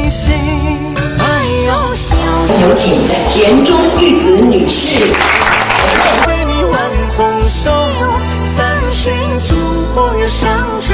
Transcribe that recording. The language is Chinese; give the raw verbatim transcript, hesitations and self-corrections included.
有请田中玉子女士。 为你挽红袖，三巡烛火上。